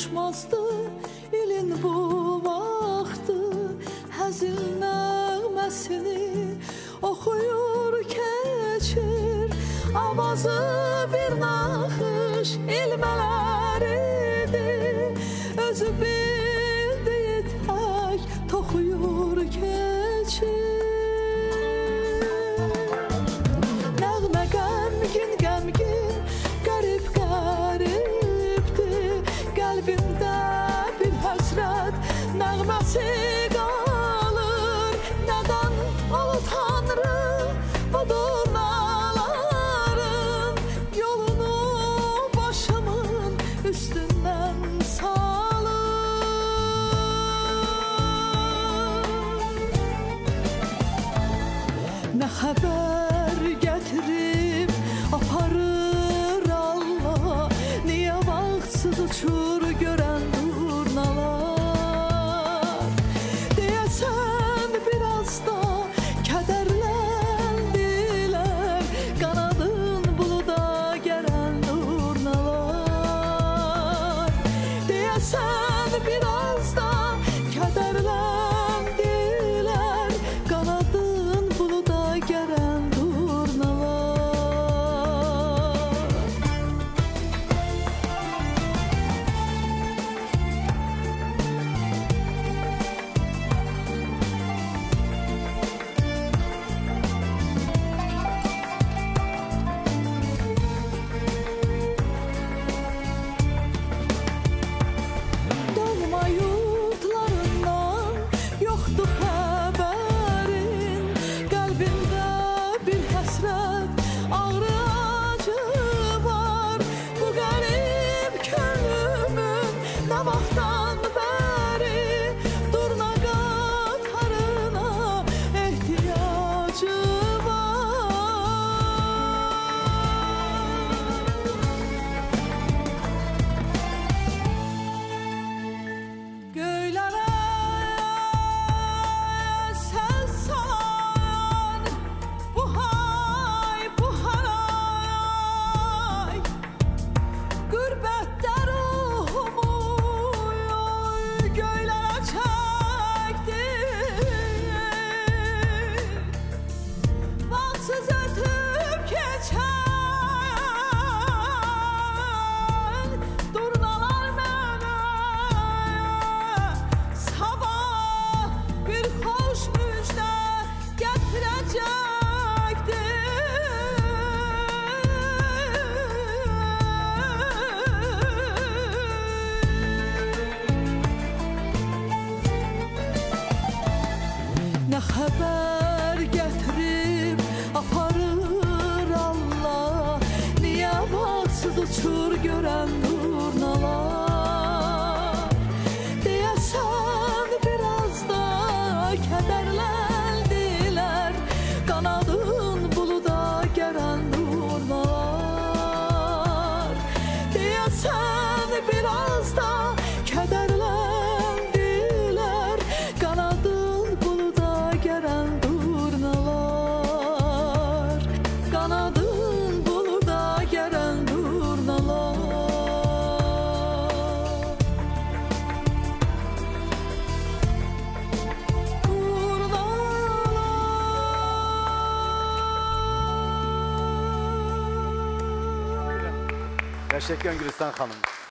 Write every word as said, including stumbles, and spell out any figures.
uçmazdı ilin bu vaxtı, həzin nəğməsini oxuyur keçir, avazı bir naxış ilmələridir, özü bildiyi tək toxuyur keçir. Nəğmə qəmgin qəmgin, qərib qəribdir, qəlbində bir həsrət nəğməsi qalır. Nədən ol Tanrı budur naların, yolunu başımın üstündən salır. Nə xəbər gətirib aparır Allah, niyə vaxtsız uçur görən durnalar. Deyəsən biraz da kədərləndilər, qanadın buluda gələn durnalar. Deyəsən biraz da kədərləndilər, qanadın buluda gələn durnalar. Doğma yurtlarından yoxdur xəbərin, qəlbində bir həsrət, ağrı acı var. Bu qərib könlümün nə vaxtdan bəri durna qatarına ehtiyacı var. Göylərə səs salan bu hay, bu haray, qürbətdə ruhumu göylərə çəkdi. Vaxtsız ötüb keçən durnalar mənə sabah bir xoş müjdə gətirəcəkdir. Nə xəbər gətirib aparır Allah, niyə vaxtsız uçur görən durnalar. Deyəsən biraz da kədərləndilər, qanadın buluda gələn durnalar. Deyəsən biraz da kədərləndilər, qanadın buluda gələn durnalar. Qanadın buluda gələn durnalar. Teşekkür ederim Gülistan Hanım.